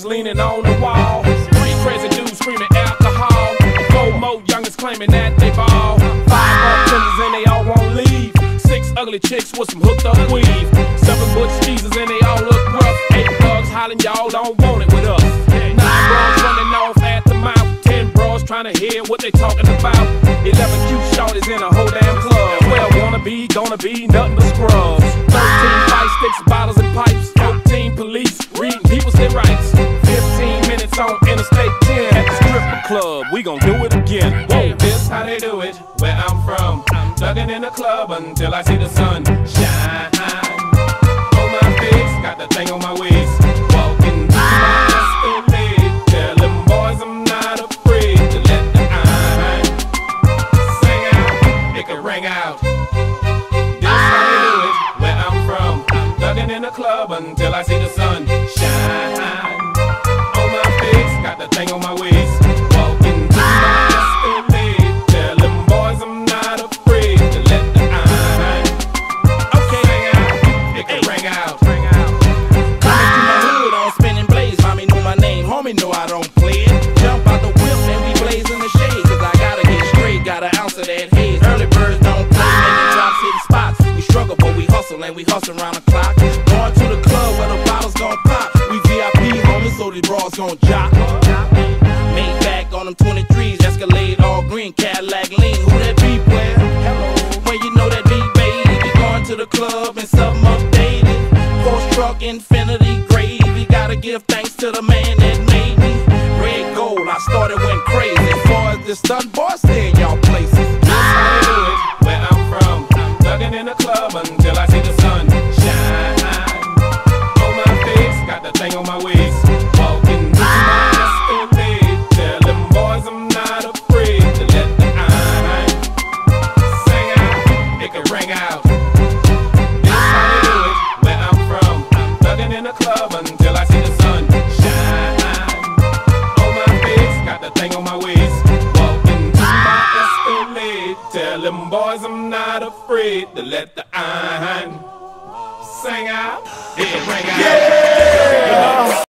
leaning on the wall. Three crazy dudes screaming alcohol. Four more youngins claiming that they ball. Five bartenders and they all won't leave. Six ugly chicks with some hooked up weave. Seven butch cheeses and they all look rough. Eight thugs hollering y'all don't want it with us. Nine bros running off at the mouth. 10 bros trying to hear what they talking about. 11 cute shorties in a whole damn club. 12 gonna be nothing but scrubs. 13 fight sticks, bottles and pipes. 14 police reading people's their rights. 15 minutes on Interstate 10 at the stripper club. We gon' do it again. Whoa, this how they do it where I'm from. I'm thugging in the club until I see the sun shine. On my face, got the thing on my waist. Walking through my Escalade. Tell them boys I'm not afraid to let the iron sing out. It can ring out. In the club until I see the sun shine. On my face, got the thing on my waist. Walking through my Escalade. Tell them boys I'm not afraid to let the iron sing out. It can ring out. Coming through my hood on spinning blades. Mommy know my name, homie know I don't play it. Jump out the whip and we blaze in the shade. Cause I gotta get straight, got an ounce of that haze. Early birds don't play, making drop city spots. We struggle but we hustle and we hustle around the clock. Going to the club where the bottles gon' pop. We VIP homies, so these bras gon' jock. Made back on them 23s, Escalade, all green, Cadillac lean. Who that be, player? Hello. Well, you know that be, baby. Going to the club and something updated. Porsche truck, Infinity, gravy. Gotta give thanks to the man that made me. Red gold, I started went crazy. As far as the stunt boy, stay in y'all places. That's how they do it where I'm from. I'm thugging in the club until I see the sun shine. Got the thing on my waist, walking through my Escalade. Tell them boys I'm not afraid to let the iron sing out. It can ring out. This how they do it where I'm from. I'm thugging in the club until I see the sun shine. On my face, got the thing on my waist, walking through my Escalade. Tell them boys I'm not afraid to let the iron sing out. It can ring out.